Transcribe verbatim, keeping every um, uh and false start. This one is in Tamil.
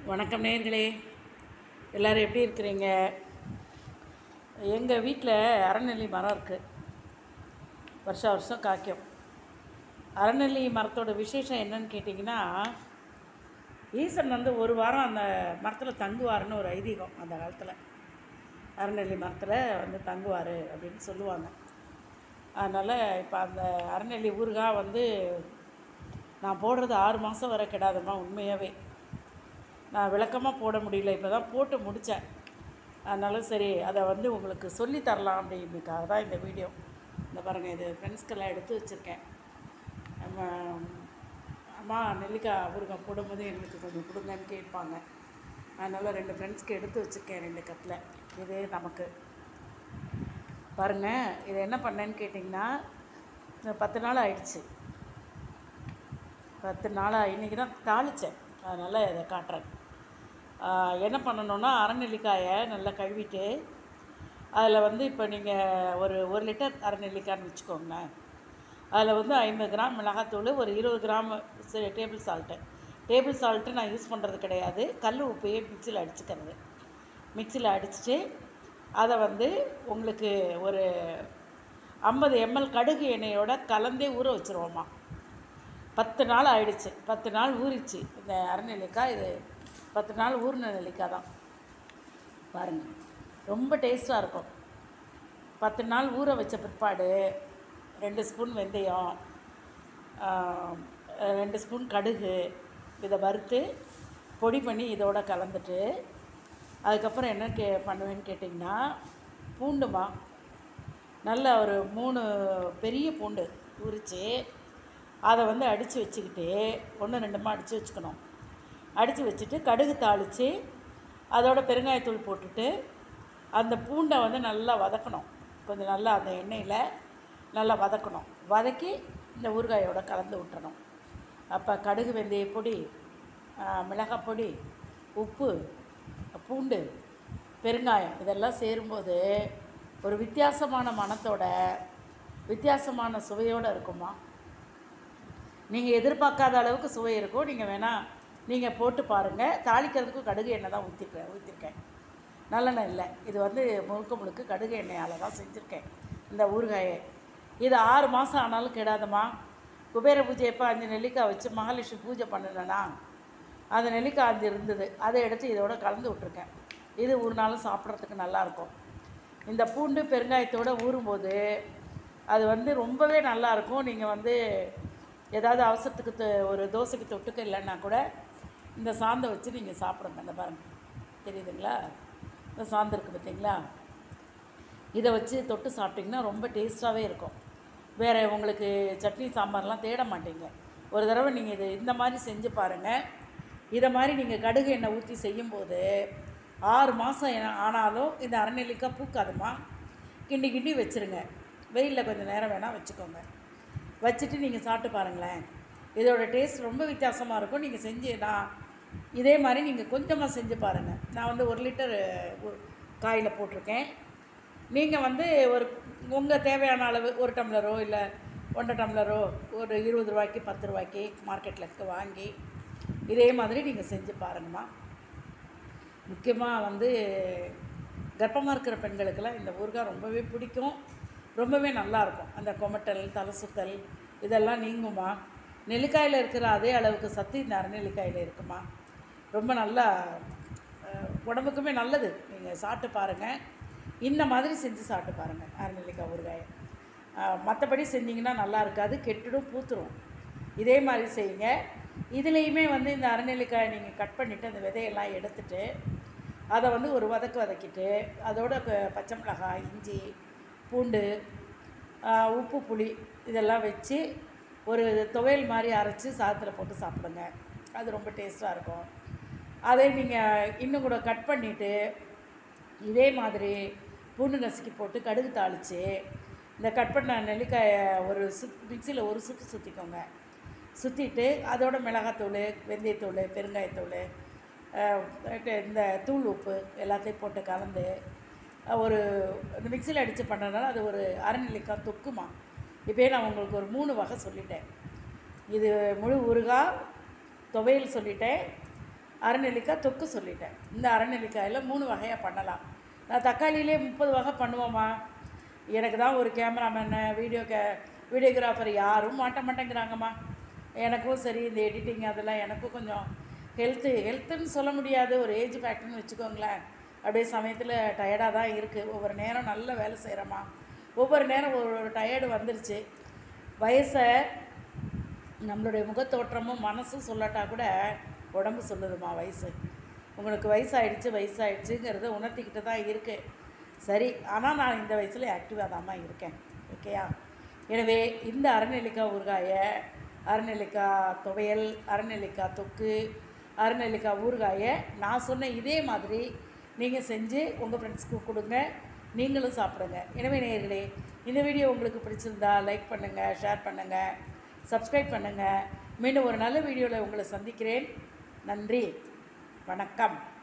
வணக்கம் நேயர்களே, எல்லோரும் எப்படி இருக்கிறீங்க? எங்கள் வீட்டில் அறநெல்லி மரம் இருக்குது. வருஷம் வருஷம் காய்க்கும். அறநெல்லி மரத்தோட விசேஷம் என்னன்னு கேட்டிங்கன்னா, ஈசன் வந்து ஒரு வாரம் அந்த மரத்தில் தங்குவார்னு ஒரு ஐதீகம். அந்த காலத்தில் அறநெல்லி மரத்தில் வந்து தங்குவார் அப்படின்னு சொல்லுவாங்க. அதனால் இப்போ அந்த அறநெல்லி ஊறுகாய் வந்து நான் போடுறது ஆறு மாதம் வரை கிடாதம்மா. உண்மையாகவே நான் விளக்கமாக போட முடியல, இப்போ தான் போட்டு முடித்தேன். அதனால சரி அதை வந்து உங்களுக்கு சொல்லி தரலாம் அப்படின்றதுக்காக தான் இந்த வீடியோ. இந்த பாருங்கள், இது ஃப்ரெண்ட்ஸ்க்கெல்லாம் எடுத்து வச்சுருக்கேன். நம்ம அம்மா நெல்லிக்காய் ஊறுகாய் போடும்போது எங்களுக்கு கொஞ்சம் கொடுங்கன்னு கேட்பாங்க. அதனால் ரெண்டு ஃப்ரெண்ட்ஸ்க்கு எடுத்து வச்சுருக்கேன், ரெண்டு கட்டில். இது நமக்கு பாருங்கள். இதை என்ன பண்ணேன்னு கேட்டிங்கன்னா, பத்து நாள் ஆயிடுச்சு. பத்து நாளாக இன்றைக்கி தான் தாளித்தேன். அதனால் இதை காட்டுறேன். என்ன பண்ணணுன்னா, அரைநெல்லிக்காயை நல்லா கழுவிட்டு அதில் வந்து இப்போ நீங்கள் ஒரு ஒரு லிட்டர் அரைநெல்லிக்காய்னு வச்சுக்கோங்களேன். அதில் வந்து ஐம்பது கிராம் மிளகாத்தூள், ஒரு இருபது gram table salt. Table salt நான் யூஸ் பண்ணுறது கிடையாது. கல் உப்பையே மிக்சியில் அடிச்சுக்கிறது. மிக்சியில் அடிச்சுட்டு அதை வந்து உங்களுக்கு ஒரு ஐம்பது எம்எல் கடுகு எண்ணெயோட கலந்தே ஊற வச்சுருவோம்மா. பத்து நாள் ஆயிடுச்சு. பத்து நாள் ஊறிச்சு இந்த அரைநெல்லிக்காய். இது பத்து நாள் ஊறின நெல்லிக்காய் தான். பாருங்கள், ரொம்ப டேஸ்ட்டாக இருக்கும். பத்து நாள் ஊற வச்ச பிற்பாடு ரெண்டு ஸ்பூன் வெந்தயம், ரெண்டு ஸ்பூன் கடுகு இதை வறுத்து பொடி பண்ணி இதோட கலந்துட்டு, அதுக்கப்புறம் என்ன கே பண்ணுவேன்னு கேட்டிங்கன்னா, பூண்டுமா நல்ல ஒரு மூணு பெரிய பூண்டு உரித்து அதை வந்து அடித்து வச்சுக்கிட்டு, ஒன்று ரெண்டுமா அடித்து வச்சுக்கணும். அடித்து வச்சுட்டு கடுகு தாளித்து அதோட பெருங்காயத்தூள் போட்டுட்டு அந்த பூண்டை வந்து நல்லா வதக்கணும். கொஞ்சம் நல்லா அந்த எண்ணெயில் நல்லா வதக்கணும். வதக்கி இந்த ஊறுகாயோட கலந்து விட்டுறணும். அப்போ கடுகு வெந்தய பொடி, மிளகாய் பொடி, உப்பு, பூண்டு, பெருங்காயம் இதெல்லாம் சேரும்போது ஒரு வித்தியாசமான மணத்தோட வித்தியாசமான சுவையோடு இருக்குமா. நீங்கள் எதிர்பார்க்காத அளவுக்கு சுவை இருக்கும். நீங்கள் வேணால் நீங்கள் போட்டு பாருங்கள். தாளிக்கிறதுக்கும் கடுகு எண்ணெய் தான் ஊற்றிருக்கேன் ஊற்றிருக்கேன் நல்லெண்ணெய் இல்லை. இது வந்து முழுக்க முழுக்க கடுகு எண்ணெயால் தான் செஞ்சுருக்கேன் இந்த ஊறுகாயை. இது ஆறு மாதம் ஆனாலும் கெடாதம்மா. குபேர பூஜை எப்போ அஞ்சு நெல்லிக்காய் வச்சு மகாலட்சுமி பூஜை பண்ணினேன்னா அந்த நெல்லிக்காய் அஞ்சு இருந்தது. அதை எடுத்து இதோட கலந்து விட்ருக்கேன். இது ஒரு நாளும் சாப்பிட்றதுக்கு நல்லாயிருக்கும். இந்த பூண்டு பெருங்காயத்தோடு ஊறும்போது அது வந்து ரொம்பவே நல்லாயிருக்கும். நீங்கள் வந்து ஏதாவது அவசரத்துக்கு ஒரு தோசைக்கு தொட்டுக்க இல்லைன்னா கூட இந்த சாந்தை வச்சு நீங்கள் சாப்பிடுங்க. இந்த பாருங்கள், தெரியுதுங்களா? இந்த சாந்து இருக்குது பார்த்தீங்களா? இதை வச்சு தொட்டு சாப்பிட்டிங்கன்னா ரொம்ப டேஸ்ட்டாகவே இருக்கும். வேறு உங்களுக்கு சட்னி சாம்பார்லாம் தேட மாட்டீங்க. ஒரு தடவை நீங்கள் இது இந்த மாதிரி செஞ்சு பாருங்கள். இதை மாதிரி நீங்கள் கடுகு எண்ணெய் ஊற்றி செய்யும்போது ஆறு மாதம் ஆனாலும் இந்த அரைநெல்லிக்காய் பூக்காதுமா. கிண்டி கிண்டி வச்சுருங்க. வெயிலில் கொஞ்சம் நேரம் வேணால் வச்சுக்கோங்க. வச்சுட்டு நீங்கள் சாப்பிட்டு பாருங்களேன். இதோட டேஸ்ட் ரொம்ப வித்தியாசமாக இருக்கும். நீங்கள் செஞ்சு நான் இதே மாதிரி நீங்கள் கொஞ்சமாக செஞ்சு பாருங்கள். நான் வந்து ஒரு லிட்டர் காயில் போட்டிருக்கேன். நீங்கள் வந்து ஒரு உங்கள் தேவையான அளவு ஒரு டம்ளரோ இல்லை ஒன்றரை டம்ளரோ ஒரு இருபது ரூபாய்க்கு பத்து ரூபாய்க்கு மார்க்கெட்டில் இருக்க வாங்கி இதே மாதிரி நீங்கள் செஞ்சு பாருங்கம்மா. முக்கியமாக வந்து கர்ப்பமாக இருக்கிற பெண்களுக்கெல்லாம் இந்த ஊறுகாய் ரொம்பவே பிடிக்கும். ரொம்பவே நல்லாயிருக்கும். அந்த கொமட்டல், தலை சுத்தல் இதெல்லாம் நீங்குமா. நெல்லிக்காயில் இருக்கிற அதே அளவுக்கு சத்து இந்த அரைநெல்லிக்காயில் இருக்குமா. ரொம்ப நல்லா உடம்புக்குமே நல்லது. நீங்கள் சாப்பிட்டு பாருங்கள். இந்த மாதிரி செஞ்சு சாப்பிட்டு பாருங்கள் அரைநெல்லிக்காய் ஊறுகாயை. மற்றபடி செஞ்சிங்கன்னா நல்லா இருக்காது, கெட்டுடும், பூத்துரும். இதே மாதிரி செய்யுங்க. இதுலேயுமே வந்து இந்த அரைநெல்லிக்காயை நீங்கள் கட் பண்ணிவிட்டு அந்த விதையெல்லாம் எடுத்துட்டு அதை வந்து ஒரு வதக்கு வதக்கிட்டு அதோட பச்சை மிளகாய், இஞ்சி, பூண்டு, உப்பு, புளி இதெல்லாம் வச்சு ஒரு துவையல் மாதிரி அரைச்சி சாதத்தில் போட்டு சாப்பிடுங்க. அது ரொம்ப டேஸ்ட்டாக இருக்கும். அதை நீங்கள் இன்னும் கூட கட் பண்ணிவிட்டு இதே மாதிரி பூண்டு நசுக்கி போட்டு கடுகு தாளித்து இந்த கட் பண்ண நெல்லிக்காயை ஒரு சுத் மிக்சியில் ஒரு சுற்றி சுற்றிக்கோங்க. சுற்றிட்டு அதோட மிளகாத்தூள், வெந்தயத்தூள், பெருங்காயத்தூள், இந்த தூள் உப்பு எல்லாத்தையும் போட்டு கலந்து ஒரு இந்த மிக்சியில் அடித்து பண்ணுறதுனால அது ஒரு அரைநெல்லிக்காய் தொக்குமா. இப்போயே நான் உங்களுக்கு ஒரு மூணு வகை சொல்லிட்டேன். இது முழு ஊறுகாய், துவையல் சொல்லிட்டேன், அரைநெல்லிக்காய் தொக்கு சொல்லிட்டேன். இந்த அரைநெல்லிக்காயில் மூணு வகையாக பண்ணலாம். நான் தக்காளியிலே முப்பது வகை பண்ணுவோம்மா. எனக்கு தான் ஒரு கேமராமேனு வீடியோ கே வீடியோகிராஃபர் யாரும் மாட்ட மாட்டேங்கிறாங்கம்மா. எனக்கும் சரி இந்த எடிட்டிங் அதெல்லாம் எனக்கும் கொஞ்சம் ஹெல்த்து ஹெல்த்துன்னு சொல்ல முடியாது, ஒரு ஏஜ் ஃபேக்டர்னு வச்சுக்கோங்களேன். அப்படியே சமயத்தில் டயர்டாக தான் இருக்குது. ஒவ்வொரு நேரம் நல்ல வேலை செய்கிறேம்மா, ஒவ்வொரு நேரம் ஒரு ஒரு டயர்டு வந்துருச்சு. வயசை நம்மளுடைய முகத்தோற்றமும் மனசும் சொல்லட்டா கூட உடம்பு சொல்லுதுமா வயசு. உங்களுக்கு வயசாகிடுச்சு வயசாகிடுச்சுங்கிறத உணர்த்திக்கிட்டு தான் இருக்குது. சரி, ஆனால் நான் இந்த வயசில் ஆக்டிவாக தான்மா இருக்கேன். ஓகேயா? எனவே இந்த அரைநெல்லிக்காய் ஊறுகாயை, அரைநெல்லிக்காய் துவையல், அரைநெல்லிக்காய் தொக்கு, அரைநெல்லிக்காய் ஊறுகாயை நான் சொன்ன இதே மாதிரி நீங்கள் செஞ்சு உங்கள் ஃப்ரெண்ட்ஸ்க்கு கொடுங்க, நீங்களும் சாப்பிடுங்க. எனவே நேயர்களே, இந்த வீடியோ உங்களுக்கு பிடிச்சிருந்தா லைக் பண்ணுங்கள், ஷேர் பண்ணுங்கள், சப்ஸ்கிரைப் பண்ணுங்கள். மீண்டும் ஒரு நல்ல வீடியோவில் உங்களை சந்திக்கிறேன். நன்றி, வணக்கம்.